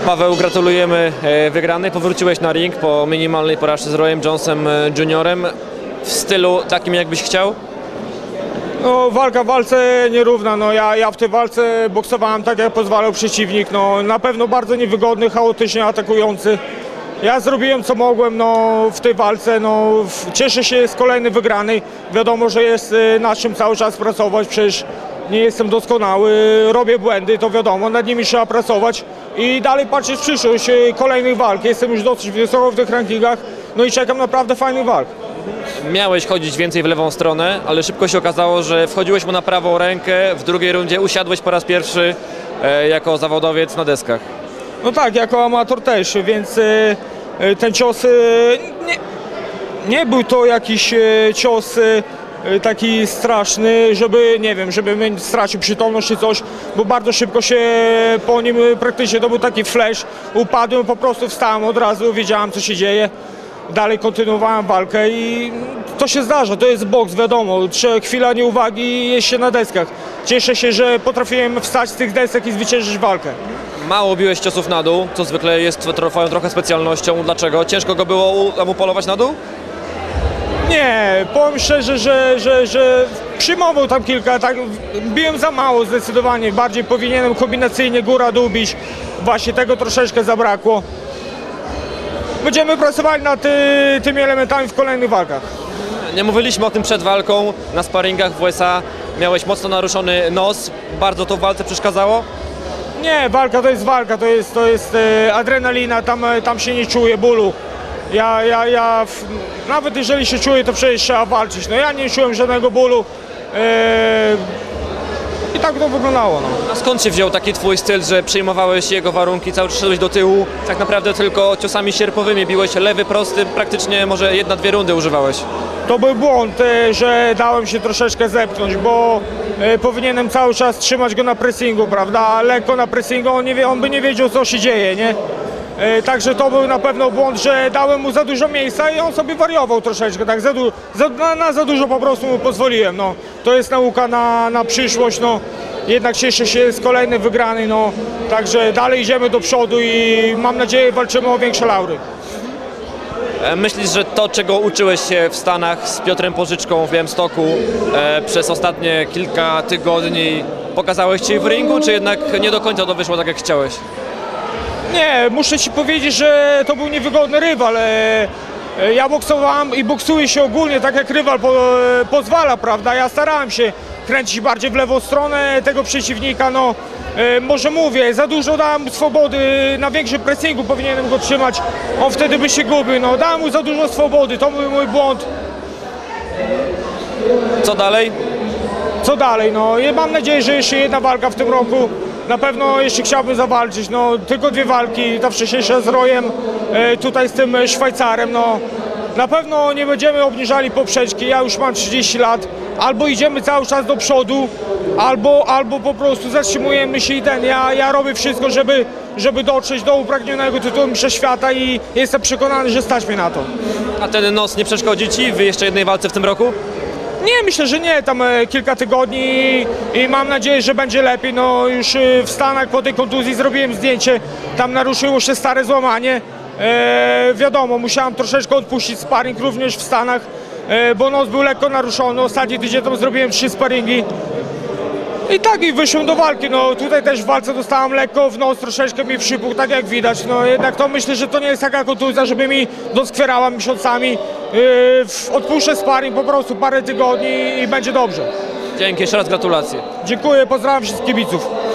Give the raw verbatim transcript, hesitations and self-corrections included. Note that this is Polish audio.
Paweł, gratulujemy wygranej. Powróciłeś na ring po minimalnej porażce z Royem Jonesem juniorem w stylu takim, jakbyś chciał? No, walka w walce nierówna. No, ja, ja w tej walce boksowałem tak, jak pozwalał przeciwnik. No, na pewno bardzo niewygodny, chaotycznie atakujący. Ja zrobiłem co mogłem no, w tej walce. No, cieszę się z kolejnej wygranej. Wiadomo, że jest nad czym cały czas pracować. Przecież nie jestem doskonały, robię błędy, to wiadomo, nad nimi trzeba pracować i dalej patrzeć w przyszłość kolejnych walk. Jestem już dosyć wysoko w tych rankingach, no i czekam naprawdę fajnych walk. Miałeś chodzić więcej w lewą stronę, ale szybko się okazało, że wchodziłeś mu na prawą rękę, w drugiej rundzie usiadłeś po raz pierwszy e, jako zawodowiec na deskach. No tak, jako amator też, więc e, ten cios, e, nie, nie był to jakiś e, cios e, taki straszny, żeby, nie wiem, żebym stracił przytomność czy coś, bo bardzo szybko się po nim praktycznie, to był taki flash, upadłem, po prostu wstałem od razu, wiedziałem co się dzieje, dalej kontynuowałem walkę i to się zdarza, to jest boks, wiadomo, chwila nieuwagi i jest się na deskach. Cieszę się, że potrafiłem wstać z tych desek i zwyciężyć walkę. Mało biłeś ciosów na dół, co zwykle jest twoją trochę specjalnością. Dlaczego? Ciężko go było mu polować na dół? Nie, powiem szczerze, że, że, że przyjmował tam kilka, tak, biłem za mało zdecydowanie, bardziej powinienem kombinacyjnie góra-dół bić, właśnie tego troszeczkę zabrakło. Będziemy pracowali nad ty, tymi elementami w kolejnych walkach. Nie mówiliśmy o tym przed walką, na sparingach w U S A miałeś mocno naruszony nos, bardzo to w walce przeszkadzało? Nie, walka to jest walka, to jest, to jest e, adrenalina, tam, tam się nie czuje bólu. Ja, ja, ja, nawet jeżeli się czuję, to przecież trzeba walczyć. No ja nie czułem żadnego bólu eee, i tak to wyglądało. No. A skąd się wziął taki twój styl, że przyjmowałeś jego warunki, cały czas szedłeś do tyłu, tak naprawdę tylko ciosami sierpowymi biłeś, lewy, prosty, praktycznie może jedna, dwie rundy używałeś? To był błąd, e, że dałem się troszeczkę zepchnąć, bo e, powinienem cały czas trzymać go na pressingu, prawda? Lekko na pressingu, on, nie wie, on by nie wiedział co się dzieje, nie? Także to był na pewno błąd, że dałem mu za dużo miejsca i on sobie wariował troszeczkę, tak za, du za, na, na za dużo po prostu mu pozwoliłem, no. To jest nauka na, na przyszłość, no. Jednak cieszę się z kolejnej wygranej, no. Także dalej idziemy do przodu i mam nadzieję walczymy o większe laury. Myślisz, że to, czego uczyłeś się w Stanach z Piotrem Pożyczką w Białymstoku e, przez ostatnie kilka tygodni, pokazałeś ci w ringu, czy jednak nie do końca to wyszło tak, jak chciałeś? Nie, muszę ci powiedzieć, że to był niewygodny rywal. Ja boksowałem i boksuję się ogólnie tak, jak rywal po, pozwala, prawda? Ja starałem się kręcić bardziej w lewą stronę tego przeciwnika, no może mówię, za dużo dałem swobody, na większym pressingu powinienem go trzymać, on wtedy by się gubił, no dałem mu za dużo swobody, to był mój błąd. Co dalej? Co dalej, no i mam nadzieję, że jeszcze jedna walka w tym roku. Na pewno jeszcze chciałbym zawalczyć, no tylko dwie walki, ta wcześniejsza z Royem, e, tutaj z tym Szwajcarem, no na pewno nie będziemy obniżali poprzeczki, ja już mam trzydzieści lat, albo idziemy cały czas do przodu, albo, albo po prostu zatrzymujemy się i ten, ja, ja robię wszystko, żeby, żeby dotrzeć do upragnionego tytułu mistrza świata i jestem przekonany, że stać mnie na to. A ten nos nie przeszkodzi ci w jeszcze jednej walce w tym roku? Nie, myślę, że nie, tam e, kilka tygodni i mam nadzieję, że będzie lepiej. No już e, w Stanach po tej kontuzji zrobiłem zdjęcie, tam naruszyło się stare złamanie. E, wiadomo, musiałem troszeczkę odpuścić sparring również w Stanach, e, bo nos był lekko naruszony. Ostatni tydzień tam zrobiłem trzy sparingi. I tak i wyszłem do walki, no tutaj też w walce dostałem lekko w nos, troszeczkę mi przypuchł, tak jak widać, no jednak to myślę, że to nie jest taka kontuzja, żeby mi doskwierała miesiącami. Yy, odpuszczę sparring po prostu parę tygodni i będzie dobrze. Dzięki, jeszcze raz gratulacje. Dziękuję, pozdrawiam wszystkich kibiców.